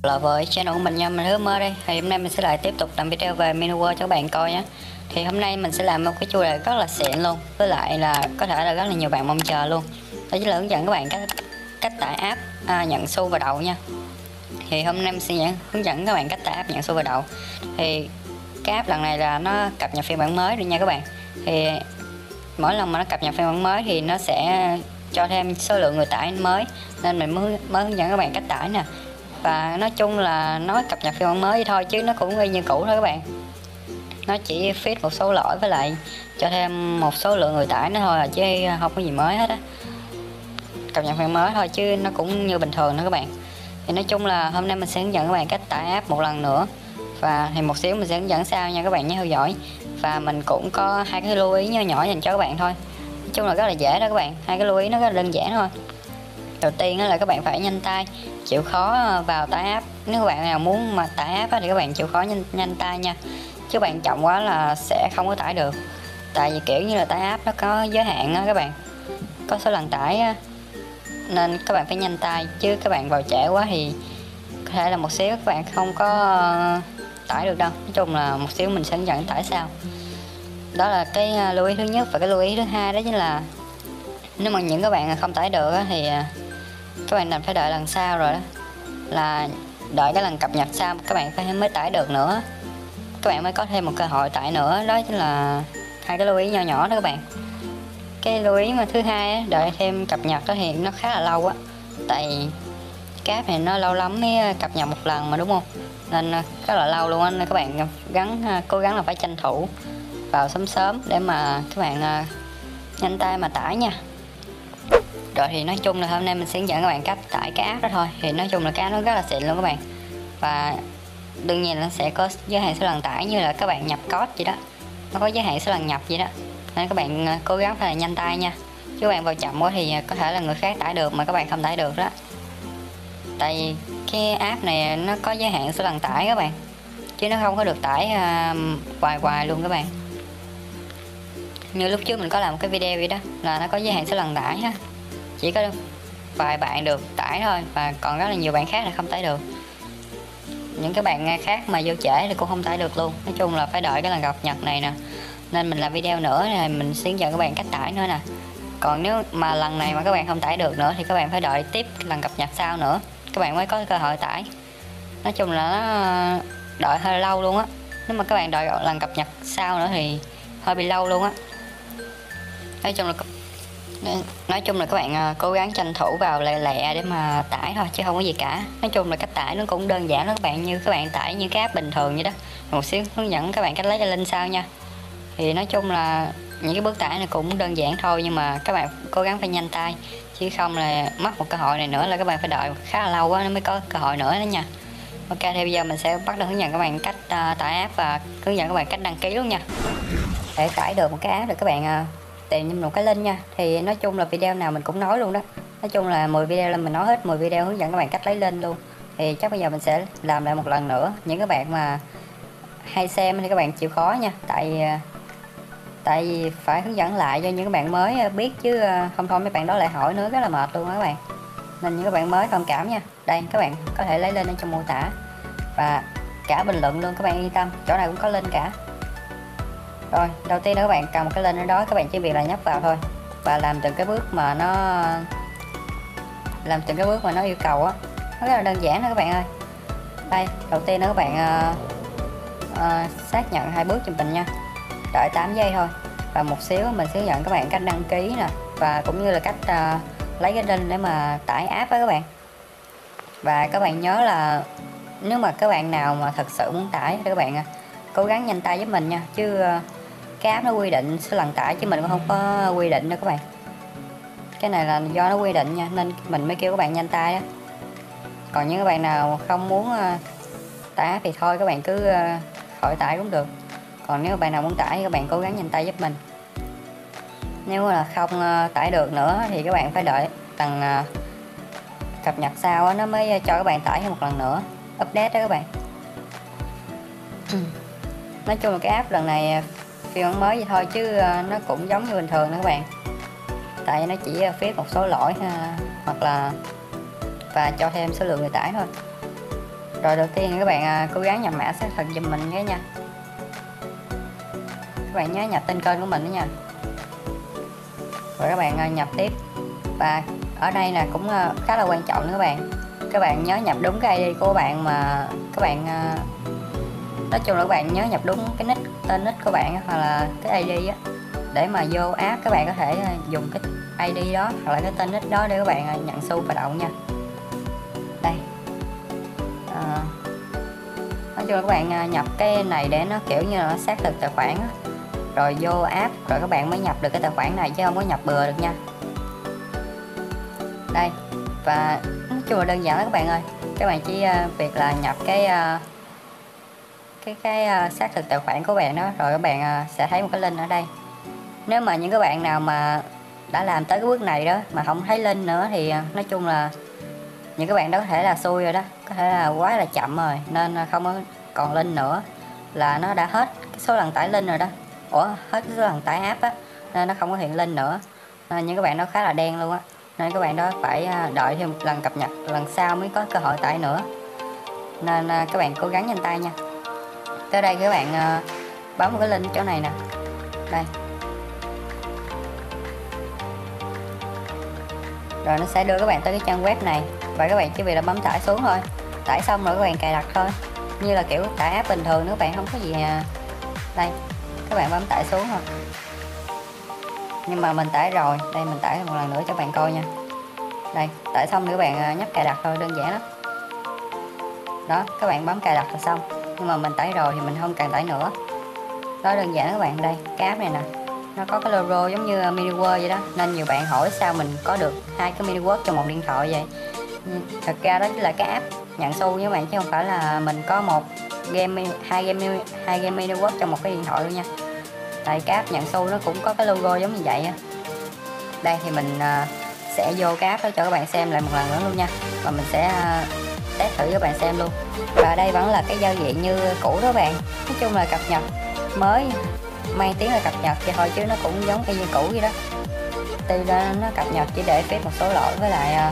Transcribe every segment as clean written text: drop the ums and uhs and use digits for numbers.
Là với channel của mình nha, mình Hứa Mơ đây. Thì hôm nay mình sẽ lại tiếp tục làm video về Minuar cho các bạn coi nhé. Thì hôm nay mình sẽ làm một cái chủ đề rất là xịn luôn, với lại là có thể là rất là nhiều bạn mong chờ luôn. Đó chính là hướng dẫn các bạn cách tải app nhận xu vào đầu nha. Thì hôm nay mình sẽ hướng dẫn các bạn cách tải app nhận xu vào đầu. Thì cái app lần này là nó cập nhật phiên bản mới rồi nha các bạn. Thì mỗi lần mà nó cập nhật phiên bản mới thì nó sẽ cho thêm số lượng người tải mới, nên mình mới hướng dẫn các bạn cách tải nè. Và nói chung là nó cập nhật phiên bản mới thôi chứ nó cũng y như cũ thôi các bạn. Nó chỉ fix một số lỗi với lại cho thêm một số lượng người tải nữa thôi, chứ không có gì mới hết á. Cập nhật phiên mới thôi chứ nó cũng như bình thường nữa các bạn. Thì nói chung là hôm nay mình sẽ hướng dẫn các bạn cách tải app một lần nữa, và thì một xíu mình sẽ hướng dẫn sau nha các bạn nhé, theo dõi. Và mình cũng có hai cái lưu ý nhỏ nhỏ dành cho các bạn thôi. Nói chung là rất là dễ đó các bạn, hai cái lưu ý nó rất là đơn giản thôi. Đầu tiên là các bạn phải nhanh tay, chịu khó vào tải app. Nếu các bạn nào muốn mà tải app thì các bạn chịu khó nhanh tay nha, chứ bạn chậm quá là sẽ không có tải được. Tại vì kiểu như là tải app nó có giới hạn á các bạn, có số lần tải á, nên các bạn phải nhanh tay, chứ các bạn vào trễ quá thì có thể là một xíu các bạn không có tải được đâu. Nói chung là một xíu mình sẽ hướng dẫn tải sau. Đó là cái lưu ý thứ nhất. Và cái lưu ý thứ hai đó chính là nếu mà những các bạn không tải được thì các bạn đành phải đợi lần sau rồi đó, là đợi cái lần cập nhật sau các bạn mới tải được nữa, các bạn mới có thêm một cơ hội tải nữa. Đó chính là hai cái lưu ý nhỏ nhỏ đó các bạn. Cái lưu ý mà thứ hai á, đợi thêm cập nhật đó thì nó khá là lâu á, tại cái app này nó lâu lắm mới cập nhật một lần mà, đúng không, nên rất là lâu luôn á. Nên các bạn cố gắng là phải tranh thủ vào sớm để mà các bạn nhanh tay mà tải nha. Rồi thì nói chung là hôm nay mình sẽ hướng dẫn các bạn cách tải cái app đó thôi. Thì nói chung là cái app nó rất là xịn luôn các bạn, và đương nhiên nó sẽ có giới hạn số lần tải, như là các bạn nhập code vậy đó, nó có giới hạn số lần nhập vậy đó, nên các bạn cố gắng phải là nhanh tay nha, chứ các bạn vào chậm quá thì có thể là người khác tải được mà các bạn không tải được đó. Tại vì cái app này nó có giới hạn số lần tải các bạn, chứ nó không có được tải hoài luôn các bạn. Như lúc trước mình có làm một cái video vậy đó, là nó có giới hạn số lần tải á, chỉ có vài bạn được tải thôi, và còn rất là nhiều bạn khác là không tải được. Những cái bạn khác mà vô trễ thì cũng không tải được luôn. Nói chung là phải đợi cái lần cập nhật này nè, nên mình làm video nữa thì mình sẽ hướng dẫn các bạn cách tải nữa nè. Còn nếu mà lần này mà các bạn không tải được nữa thì các bạn phải đợi tiếp lần cập nhật sau nữa, các bạn mới có cơ hội tải. Nói chung là nó đợi hơi lâu luôn á. Nếu mà các bạn đợi lần cập nhật sau nữa thì hơi bị lâu luôn á. Nói chung là các bạn cố gắng tranh thủ vào lẹ để mà tải thôi, chứ không có gì cả. Nói chung là cách tải nó cũng đơn giản đó các bạn, như các bạn tải như cái app bình thường vậy đó. Một xíu hướng dẫn các bạn cách lấy cái link sau nha. Thì nói chung là những cái bước tải này cũng đơn giản thôi, nhưng mà các bạn cố gắng phải nhanh tay, chứ không là mất một cơ hội này nữa là các bạn phải đợi khá là lâu quá nó mới có cơ hội nữa đó nha. Ok, thì bây giờ mình sẽ bắt đầu hướng dẫn các bạn cách tải app và hướng dẫn các bạn cách đăng ký luôn nha. Để tải được một cái app thì các bạn tìm một cái link nha. Thì nói chung là video nào mình cũng nói luôn đó. Nói chung là 10 video là mình nói hết 10 video hướng dẫn các bạn cách lấy link luôn. Thì chắc bây giờ mình sẽ làm lại một lần nữa. Những các bạn mà hay xem thì các bạn chịu khó nha, tại vì phải hướng dẫn lại cho những các bạn mới biết, chứ không thôi mấy bạn đó lại hỏi nữa, rất là mệt luôn đó các bạn. Nên những các bạn mới thông cảm nha. Đây, các bạn có thể lấy link ở trong mô tả và cả bình luận luôn, các bạn yên tâm, chỗ này cũng có link cả. Rồi, đầu tiên là các bạn cầm một cái link ở đó, các bạn chỉ việc là nhấp vào thôi và làm từng cái bước mà nó yêu cầu á. Nó rất là đơn giản đó các bạn ơi. Đây, đầu tiên là các bạn xác nhận 2 bước giùm mình nha. Đợi 8 giây thôi. Và một xíu mình sẽ hướng dẫn các bạn cách đăng ký nè, và cũng như là cách lấy cái link để mà tải app đó các bạn. Và các bạn nhớ là nếu mà các bạn nào mà thật sự muốn tải thì các bạn cố gắng nhanh tay giúp mình nha, chứ cái app nó quy định số lần tải chứ mình cũng không có quy định đâu các bạn. Cái này là do nó quy định nha, nên mình mới kêu các bạn nhanh tay đó. Còn những các bạn nào không muốn tải app thì thôi, các bạn cứ khỏi tải cũng được. Còn nếu bạn nào muốn tải thì các bạn cố gắng nhanh tay giúp mình. Nếu là không tải được nữa thì các bạn phải đợi lần cập nhật sau nó mới cho các bạn tải thêm một lần nữa, update đó các bạn. Nói chung là cái app lần này phiên bản mới vậy thôi, chứ nó cũng giống như bình thường đó các bạn. Tại nó chỉ fix một số lỗi hoặc là và cho thêm số lượng người tải thôi. Rồi đầu tiên các bạn cố gắng nhập mã xác thực giùm mình cái nha. Các bạn nhớ nhập tên kênh của mình đó nha. Rồi các bạn nhập tiếp. Và ở đây là cũng khá là quan trọng nữa các bạn. Các bạn nhớ nhập đúng cái ID của bạn mà các bạn nói chung là các bạn nhớ nhập đúng cái nick, tên nick của bạn hoặc là cái ID á, để mà vô app các bạn có thể dùng cái ID đó hoặc là cái tên nick đó để các bạn nhận xu và đậu nha. Đây. Nói chung là các bạn nhập cái này để nó kiểu như là nó xác thực tài khoản á, rồi vô app rồi các bạn mới nhập được cái tài khoản này chứ không có nhập bừa được nha. Đây. Và nói chung là đơn giản đó các bạn ơi. Các bạn chỉ việc là nhập cái xác thực tài khoản của bạn đó, rồi các bạn sẽ thấy một cái link ở đây. Nếu mà những các bạn nào mà đã làm tới cái bước này đó mà không thấy link nữa thì nói chung là những các bạn đó có thể là xui rồi đó, có thể là quá là chậm rồi nên không có còn link nữa, là nó đã hết cái số lần tải link rồi đó. Hết cái số lần tải app á nên nó không có hiện link nữa, nên những các bạn đó khá là đen luôn á, nên các bạn đó phải đợi thêm một lần cập nhật, lần sau mới có cơ hội tải nữa, nên các bạn cố gắng nhanh tay nha. Tới đây các bạn bấm một cái link chỗ này nè, đây rồi nó sẽ đưa các bạn tới cái trang web này và các bạn chỉ việc là bấm tải xuống thôi. Tải xong rồi các bạn cài đặt thôi, như là kiểu tải app bình thường, các bạn không có gì đây các bạn bấm tải xuống thôi. Nhưng mà mình tải rồi, đây mình tải một lần nữa cho bạn coi nha. Đây tải xong thì các bạn nhấp cài đặt thôi, đơn giản lắm đó. Các bạn bấm cài đặt là xong, nhưng mà mình tải rồi thì mình không cần tải nữa đó, đơn giản các bạn. Đây cái app này nè, nó có cái logo giống như mini Word vậy đó, nên nhiều bạn hỏi sao mình có được hai cái mini Word trong một điện thoại vậy. Thật ra đó chính là cái app nhận xu với các bạn, chứ không phải là mình có hai game mini Word trong một cái điện thoại luôn nha. Tại cái app nhận xu nó cũng có cái logo giống như vậy. Đây thì mình sẽ vô cái app đó cho các bạn xem lại một lần nữa luôn nha, và mình sẽ test thử các bạn xem luôn. Và đây vẫn là cái giao diện như cũ đó các bạn, nói chung là cập nhật mới, mang tiếng là cập nhật vậy thôi chứ nó cũng giống y như cũ vậy đó. Tuy ra nó cập nhật chỉ để phép một số lỗi với lại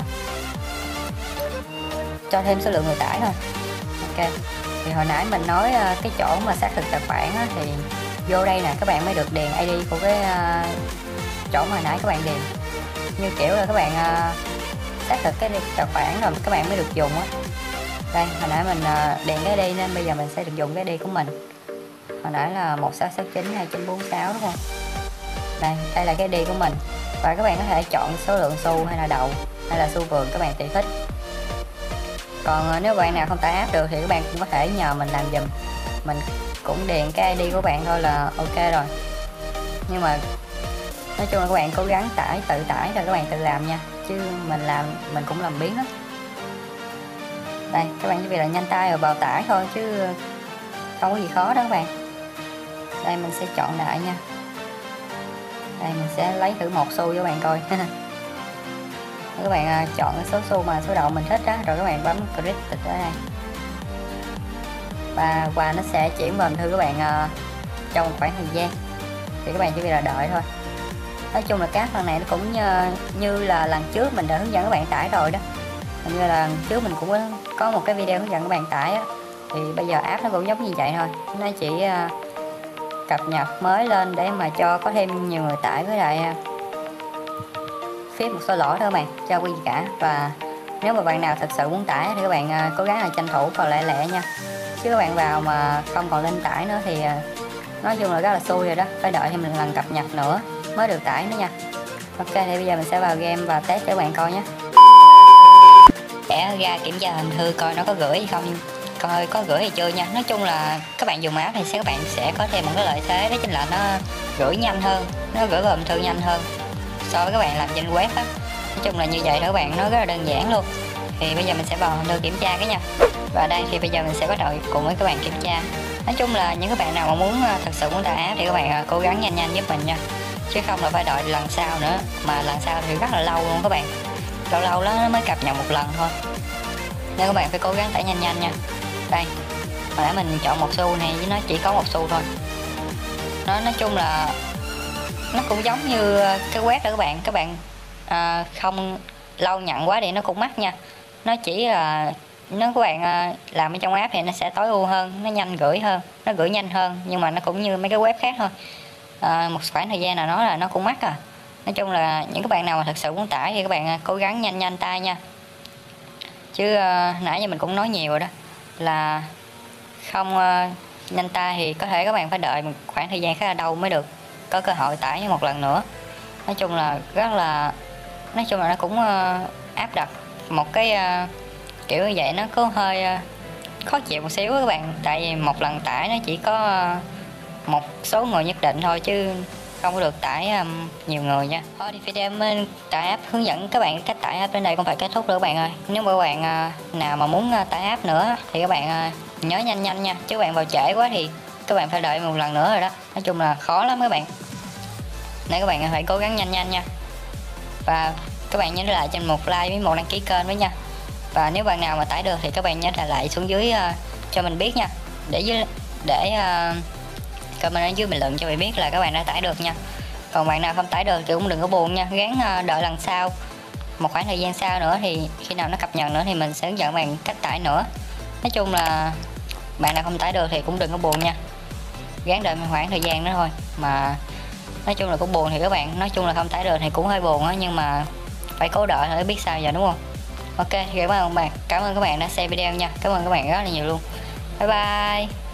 cho thêm số lượng người tải thôi. Ok, thì hồi nãy mình nói cái chỗ mà xác thực tài khoản á, thì vô đây nè các bạn mới được điền ID của cái chỗ mà hồi nãy các bạn điền, như kiểu là các bạn xác thực cái tài khoản rồi các bạn mới được dùng á. Đây hồi nãy mình điền cái ID nên bây giờ mình sẽ được dùng cái ID của mình. Hồi nãy là 1669 2946 đúng không? Đây là cái ID của mình, và các bạn có thể chọn số lượng xu hay là đậu hay là xu vườn, các bạn tùy thích. Còn nếu bạn nào không tải app được thì các bạn cũng có thể nhờ mình làm giùm, mình cũng điền cái ID của bạn thôi là ok rồi. Nhưng mà nói chung là các bạn cố gắng tự tải rồi các bạn tự làm nha, chứ mình cũng làm biếng lắm. Đây các bạn chỉ việc là nhanh tay rồi vào tải thôi chứ không có gì khó đó các bạn. Đây mình sẽ chọn đại nha, đây mình sẽ lấy thử một xu cho các bạn coi. Các bạn chọn cái số xu mà số đậu mình thích á, rồi các bạn bấm create ở đây và quà nó sẽ chuyển vào thư các bạn trong một khoảng thời gian, thì các bạn chỉ việc là đợi thôi. Nói chung là các phần này nó cũng như là lần trước mình đã hướng dẫn các bạn tải rồi đó, hình như là lần trước mình cũng có một cái video hướng dẫn các bạn tải á, thì bây giờ app nó cũng giống như vậy thôi, nó chỉ cập nhật mới lên để mà cho có thêm nhiều người tải, với lại phép một số lỗi thôi các bạn, cho quy gì cả. Và nếu mà bạn nào thật sự muốn tải thì các bạn cố gắng là tranh thủ vào lẹ lẹ nha, chứ các bạn vào mà không còn link tải nữa thì nói chung là rất là xui rồi đó, phải đợi thêm một lần cập nhật nữa mới được tải nữa nha. Ok thì bây giờ mình sẽ vào game và test cho các bạn coi nhé. Sẽ ra kiểm tra hình thư coi nó có gửi hay không, coi có gửi hay chưa nha. Nói chung là các bạn dùng app thì các bạn sẽ có thêm một cái lợi thế, đó chính là nó gửi nhanh hơn, nó gửi vào hình thư nhanh hơn so với các bạn làm trên web á. Nói chung là như vậy đó các bạn, nó rất là đơn giản luôn. Thì bây giờ mình sẽ vào hình thư kiểm tra cái nha. Và đây thì bây giờ mình sẽ bắt đầu cùng với các bạn kiểm tra. Nói chung là những các bạn nào mà thật sự muốn tải app thì các bạn cố gắng nhanh giúp mình nha, chứ không là phải đợi lần sau nữa, mà lần sau thì rất là lâu luôn các bạn, lâu đó nó mới cập nhật một lần thôi, nên các bạn phải cố gắng tải nhanh nha. Đây hồi nãy mình chọn một xu này với nó chỉ có một xu thôi, nó nói chung là nó cũng giống như cái web đó các bạn không lâu nhận quá thì nó cũng mắc nha. Nó chỉ là nếu các bạn làm ở trong app thì nó sẽ tối ưu hơn, nó nhanh gửi hơn, nó gửi nhanh hơn, nhưng mà nó cũng như mấy cái web khác thôi. Một khoảng thời gian nào đó là nó cũng mắc à. Nói chung là những các bạn nào mà thật sự muốn tải thì các bạn cố gắng nhanh nhanh tay nha, chứ nãy giờ mình cũng nói nhiều rồi đó, là không nhanh tay thì có thể các bạn phải đợi một khoảng thời gian khá là lâu mới được có cơ hội tải một lần nữa. Nói chung là nó cũng áp đặt một cái kiểu như vậy, nó có hơi khó chịu một xíu các bạn, tại vì một lần tải nó chỉ có một số người nhất định thôi, chứ không có được tải nhiều người nha. Thôi thì video mình tải app hướng dẫn các bạn cách tải app đến đây cũng phải kết thúc rồi các bạn ơi. Nếu mà các bạn nào mà muốn tải app nữa thì các bạn nhớ nhanh nhanh nha, chứ các bạn vào trễ quá thì các bạn phải đợi một lần nữa rồi đó. Nói chung là khó lắm các bạn, nên các bạn phải cố gắng nhanh nhanh nha. Và các bạn nhớ lại cho mình một like với một đăng ký kênh với nha. Và nếu bạn nào mà tải được thì các bạn nhớ là lại xuống dưới cho mình biết nha, để comment ở dưới bình luận cho mình biết là các bạn đã tải được nha. Còn bạn nào không tải được thì cũng đừng có buồn nha, gắng đợi lần sau, một khoảng thời gian sau nữa thì khi nào nó cập nhật nữa thì mình sẽ hướng dẫn bạn cách tải nữa. Nói chung là bạn nào không tải được thì cũng đừng có buồn nha, gắng đợi một khoảng thời gian nữa thôi. Mà nói chung là cũng buồn thì các bạn, nói chung là không tải được thì cũng hơi buồn á, nhưng mà phải cố đợi thôi, biết sao giờ, đúng không? Ok thì cảm ơn các bạn đã xem video nha, cảm ơn các bạn rất là nhiều luôn. Bye bye.